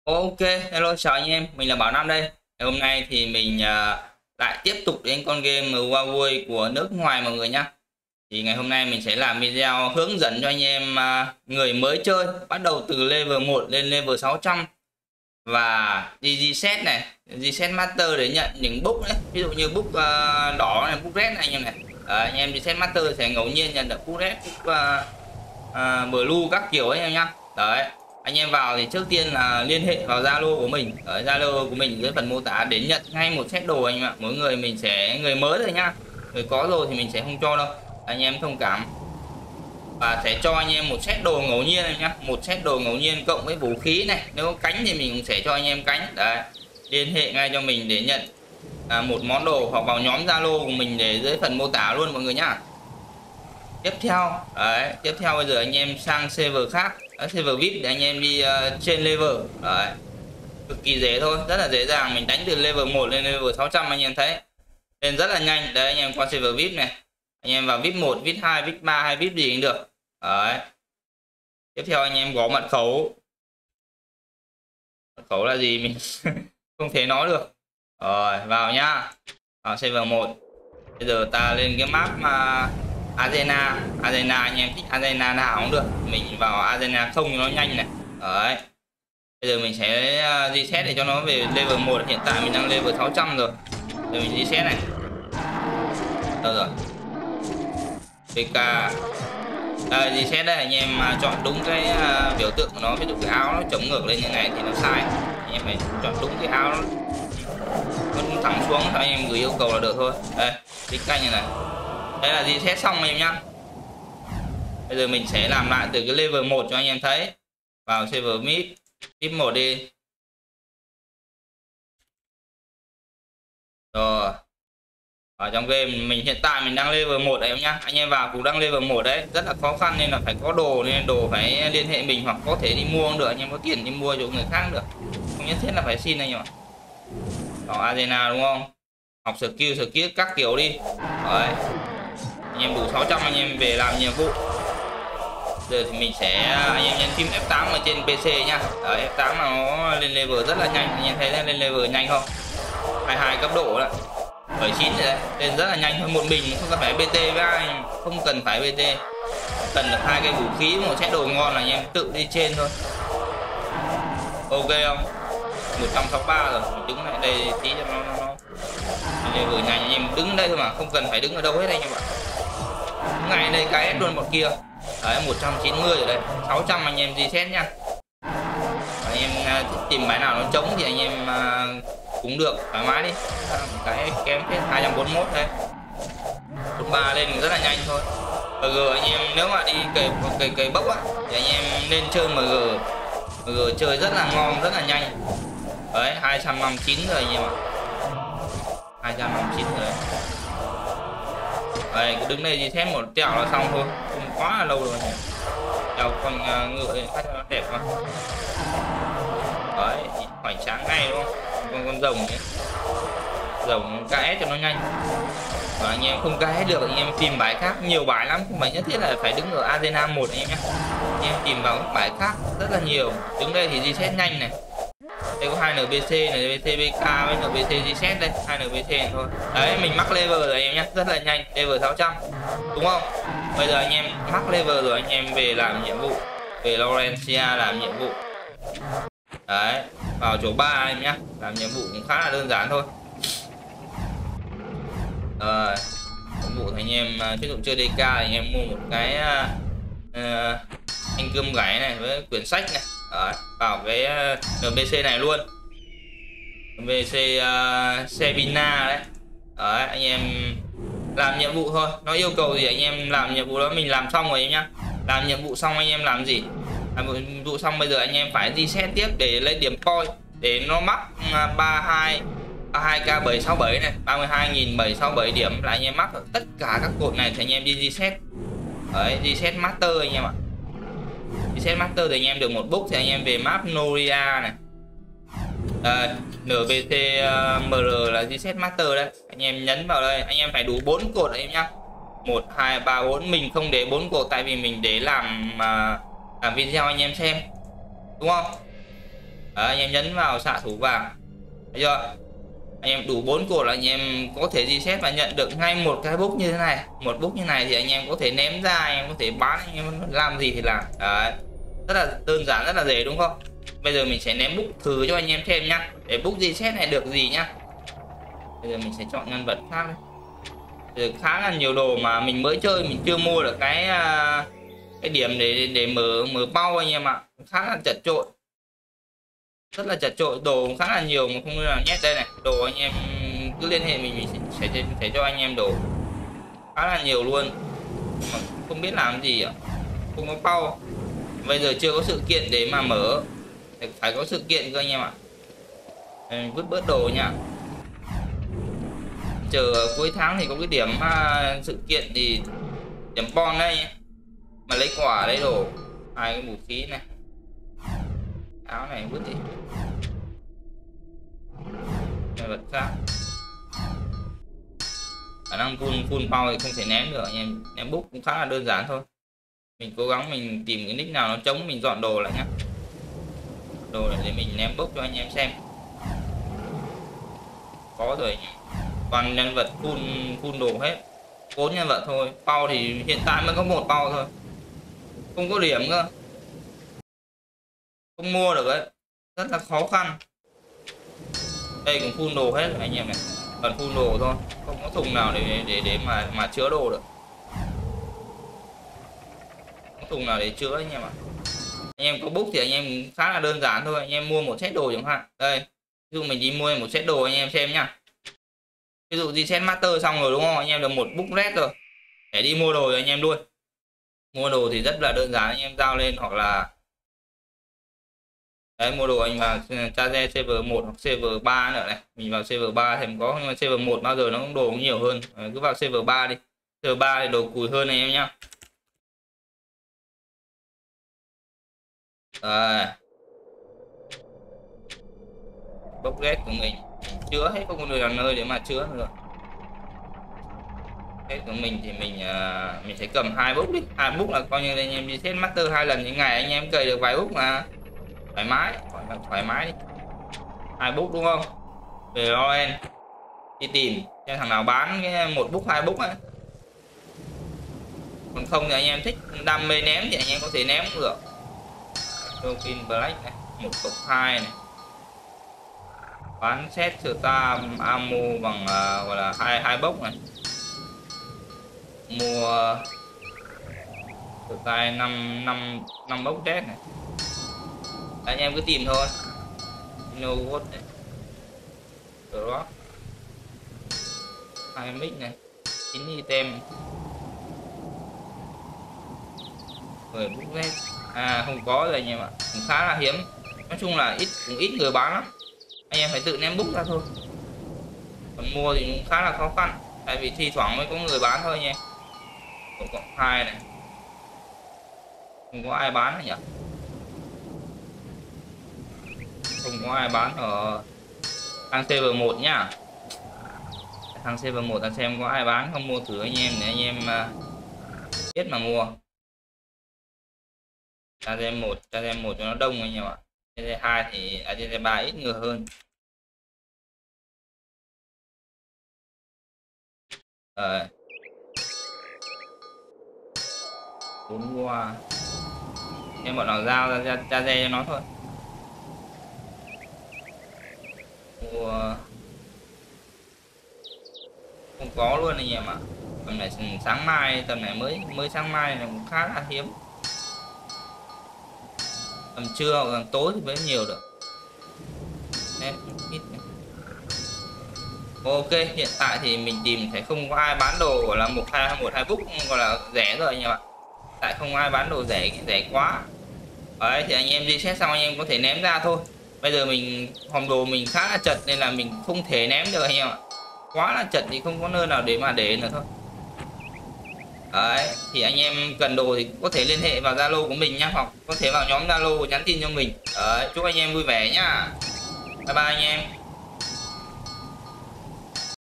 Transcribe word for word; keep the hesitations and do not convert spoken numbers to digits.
Ok, hello chào anh em, mình là Bảo Nam đây. Ngày hôm nay thì mình à, lại tiếp tục đến con game Huawei của nước ngoài mọi người nhá. Thì ngày hôm nay mình sẽ làm video hướng dẫn cho anh em à, người mới chơi, bắt đầu từ level một lên level sáu trăm và đi reset này, reset master để nhận những book đấy. Ví dụ như book à, đỏ này, book red này anh em này. À, anh em reset master sẽ ngẫu nhiên nhận được book red, book à, à, blue các kiểu ấy anh em nhá. Đấy. Anh em vào thì trước tiên là liên hệ vào Zalo của mình, ở Zalo của mình dưới phần mô tả để nhận ngay một set đồ anh em ạ. Mỗi người mình sẽ người mới rồi nhá, người có rồi thì mình sẽ không cho đâu, anh em thông cảm. Và sẽ cho anh em một set đồ ngẫu nhiên anh nhá, một set đồ ngẫu nhiên cộng với vũ khí này, nếu có cánh thì mình cũng sẽ cho anh em cánh. Đấy, liên hệ ngay cho mình để nhận à, một món đồ, hoặc vào nhóm Zalo của mình để dưới phần mô tả luôn mọi người nhá. Tiếp theo đấy, tiếp theo bây giờ anh em sang server khác, đó, server vi ai pi để anh em đi uh, trên level. Đấy, cực kỳ dễ thôi, rất là dễ dàng. Mình đánh từ level một lên level sáu trăm anh em thấy lên rất là nhanh. Đấy, anh em qua server vi ai pi này, anh em vào vi ai pi một, vi ai pi hai, vi ai pi ba hay vi ai pi gì cũng được. Đấy, tiếp theo anh em gõ mật khẩu. Mật khẩu là gì mình không thể nói được. Rồi vào nhá, vào server một. Bây giờ ta lên cái map mà Arena, Arena anh em thích Arena nào cũng được, mình vào Arena không cho nó nhanh này. Đấy, bây giờ mình sẽ reset để cho nó về level một. Hiện tại mình đang level sáu trăm rồi, rồi mình reset này. Đâu rồi, pê ca đây, reset đây. Anh em chọn đúng cái biểu tượng của nó, ví dụ cái áo nó chống ngược lên như này thì nó sai, anh em phải chọn đúng cái áo nó, nó thẳng xuống, anh em gửi yêu cầu là được thôi. Đây, tích canh như này. Đây là reset xong anh em nhá. Bây giờ mình sẽ làm lại từ cái level một cho anh em thấy. Vào server mid, mid một đi. Rồi. Ở trong game mình hiện tại mình đang level một đấy em nhá. Anh em vào cũng đang level một đấy, rất là khó khăn nên là phải có đồ, nên đồ phải liên hệ mình, hoặc có thể đi mua cũng được, anh em có tiền đi mua chỗ người khác cũng được. Không nhất thiết là phải xin anh em ạ. Đó, Arena đúng không? Học skill, skill các kiểu đi. Đấy, anh em đủ sáu trăm anh em về làm nhiệm vụ. Giờ thì mình sẽ anh em nhấn phím F tám ở trên pê xê nhá. Đấy, F tám nó lên level rất là nhanh, anh em thấy nó lên level nhanh không? hai mươi hai cấp độ đấy, bảy mươi chín rồi đấy, lên rất là nhanh thôi. Một mình không cần phải bê tê với ai, không cần phải bê tê, cần được hai cái vũ khí, một set đồ ngon là anh em tự đi trên thôi. Ok không? một trăm sáu mươi ba rồi, mình đứng lại đây tí cho nó, nó, nó level nhanh. Anh em đứng ở đây thôi mà, không cần phải đứng ở đâu hết anh em ạ. Ngay đây cái ép luôn một kia. Đấy, một trăm chín mươi rồi đấy, sáu trăm anh em reset nhá. Anh em uh, tìm máy nào nó trống thì anh em uh, cũng được, thoải mái đi. Cái kém hết hai trăm bốn mươi mốt đây, bốn ba lên rất là nhanh thôi. em giê anh em nếu mà đi cày cày cày bốc á thì anh em nên chơi em giê. em giê chơi rất là ngon, rất là nhanh. Đấy, hai trăm năm mươi chín rồi anh em ạ, hai trăm năm mươi chín rồi. Đây, cứ đứng đây gì thêm một tẹo là xong thôi, không quá là lâu rồi. Đeo con uh, ngựa lên phát cho nó đẹp quá. Đấy, hoành tráng ngay đúng không? Con con rồng ấy, rồng ca ét cho nó nhanh. Và anh em không ca ét được, anh em tìm bãi khác, nhiều bãi lắm, không phải nhất thiết là phải đứng ở Arena một anh em nhé. Anh em tìm vào các bãi khác rất là nhiều. Đứng đây thì reset nhanh này. Đây có hai en pê xê này, en pê xê bê ca với en pê xê reset đây, hai en pê xê này thôi. Đấy, mình mắc level rồi anh em nhé, rất là nhanh, level sáu trăm đúng không? Bây giờ anh em mắc level rồi, anh em về làm nhiệm vụ, về Laurencia làm nhiệm vụ. Đấy, vào chỗ ba anh em nhé, làm nhiệm vụ cũng khá là đơn giản thôi. Rồi, nhiệm vụ thì anh em ví dụ chơi đê ca thì anh em mua một cái uh, anh cơm gãy này với quyển sách này. Đấy, vào cái en pê xê này luôn, en pê xê uh, Sebina đấy. Đấy, anh em làm nhiệm vụ thôi, nó yêu cầu gì anh em làm nhiệm vụ đó, mình làm xong rồi em nhá. Làm nhiệm vụ xong anh em làm gì? Làm nhiệm vụ xong bây giờ anh em phải reset tiếp để lấy điểm point, để nó mắc ba mươi hai k bảy sáu bảy này, ba mươi hai nghìn bảy trăm sáu mươi bảy điểm là anh em mắc tất cả các cột này thì anh em đi reset. Đấy, reset master anh em ạ. Reset master thì anh em được một book thì anh em về map Noria này. Đây, en pê xê uh, em rờ là reset master đấy. Anh em nhấn vào đây, anh em phải đủ bốn cột anh em nhá. một hai ba bốn, mình không để bốn cột tại vì mình để làm uh, làm video anh em xem. Đúng không? Đấy, anh em nhấn vào xạ thủ vàng. Thấy chưa? Anh em đủ bốn cột là anh em có thể reset và nhận được ngay một cái book như thế này. Một book như này thì anh em có thể ném ra, anh em có thể bán, anh em làm gì thì làm. Đấy, rất là đơn giản, rất là dễ đúng không? Bây giờ mình sẽ ném book thử cho anh em xem nhá, để book reset này được gì nhá. Bây giờ mình sẽ chọn nhân vật khác đấy. Bây giờ khá là nhiều đồ mà mình mới chơi, mình chưa mua được cái cái điểm để để mở mở bao anh em ạ. Khá là chật chội, rất là chật chội, đồ khá là nhiều mà không là nhét. Đây này, đồ anh em cứ liên hệ mình, mình sẽ, sẽ, sẽ cho anh em đồ khá là nhiều luôn mà không biết làm gì ạ. Không có bao, bây giờ chưa có sự kiện để mà mở, phải có sự kiện cơ anh em ạ. Mình vứt bớt đồ nha, chờ cuối tháng thì có cái điểm uh, sự kiện thì điểm bon đây mà lấy quả lấy đồ. Hai cái vũ khí này, áo này vứt đi, này vật khác. Khả năng full full power thì không thể ném được anh em. Ném book cũng khá là đơn giản thôi. Mình cố gắng mình tìm cái nick nào nó trống, mình dọn đồ lại nhá, đồ để mình ném book cho anh em xem. Có rồi, toàn nhân vật full full đồ hết, bốn nhân vật thôi. Power thì hiện tại mới có một power thôi, không có điểm cơ, không mua được ấy, rất là khó khăn. Đây cũng full đồ hết rồi anh em này, toàn full đồ thôi, không có thùng nào để để để mà mà chứa đồ được, không có thùng nào để chứa anh em ạ. Anh em có book thì anh em khá là đơn giản thôi, anh em mua một set đồ chẳng hạn. Đây, ví dụ mình đi mua một set đồ anh em xem nhá. Ví dụ reset master xong rồi đúng không, anh em được một book red rồi, để đi mua đồ cho anh em luôn. Mua đồ thì rất là đơn giản, anh em giao lên hoặc là đấy, mua đồ anh vào Chaze server một hoặc server ba nữa này. Mình vào server ba thì có, nhưng mà server một bao giờ nó cũng đồ cũng nhiều hơn. Đấy, cứ vào server ba đi, server ba thì đồ cùi hơn này em nhá. Rồi, bốc red của mình chứa hết, không có được làm nơi để mà chứa nữa. Hết của mình thì mình uh, mình sẽ cầm hai book đi, hai book là coi như anh em đi set master hai lần những ngày anh em cày được vài book mà thoải mái, thoải mái đi. Hai book đúng không? Về Roen đi tìm cho thằng nào bán cái một book hai book ấy. Còn không thì anh em thích đam mê ném thì anh em có thể ném cũng được. Token Black này, một cộng hai này. Bán set star ammo bằng uh, gọi là hai hai box này. Mua từ tay năm năm năm box test này. Anh em cứ tìm thôi. No what này. Drop. Hai mic này. chín item. mười book red. À không có rồi anh em ạ. Cũng khá là hiếm. Nói chung là ít cũng ít người bán lắm. Anh em phải tự ném book ra thôi. Còn mua thì cũng khá là khó khăn. Tại vì thi thoảng mới có người bán thôi nha. Tổng cộng hai này. Không có ai bán nhỉ? Không có ai bán ở thằng server một nhá. Thằng server một ta xem có ai bán không, mua thử anh em để anh em biết mà mua. Ta xem một, ta xem một cho nó đông anh em ạ. T hai thì ở T ba ít người hơn. Rồi. Bốn qua. Em bọn nào giao ra ra, ra dê cho nó thôi. Mua không có luôn anh em ạ. Tầm này sáng mai, tầm này mới mới sáng mai này cũng khá là hiếm. Tầm trưa hoặc tối thì mới nhiều được. Đấy, ít này. Ok, hiện tại thì mình tìm thấy không có ai bán đồ gọi là một hai một hai book gọi là rẻ rồi anh em ạ. Tại không ai bán đồ rẻ rẻ quá. Đấy thì anh em reset xong anh em có thể ném ra thôi. Bây giờ mình hòm đồ mình khá là chật nên là mình không thể ném được anh em ạ. Quá là chật thì không có nơi nào để mà để nữa thôi. Đấy thì anh em cần đồ thì có thể liên hệ vào Zalo của mình nhá, hoặc có thể vào nhóm Zalo nhắn tin cho mình. Đấy, chúc anh em vui vẻ nhá. Bye bye anh em.